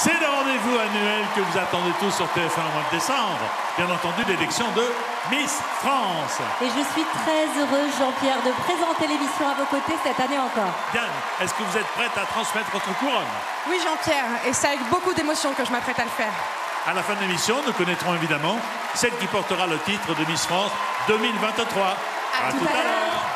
C'est le rendez-vous annuel que vous attendez tous sur TF1 au mois de décembre. Bien entendu, l'élection de Miss France. Et je suis très heureuse, Jean-Pierre, de présenter l'émission à vos côtés cette année encore. Diane, est-ce que vous êtes prête à transmettre votre couronne? Oui, Jean-Pierre, et c'est avec beaucoup d'émotion que je m'apprête à le faire. À la fin de l'émission, nous connaîtrons évidemment celle qui portera le titre de Miss France 2023. À tout à l'heure.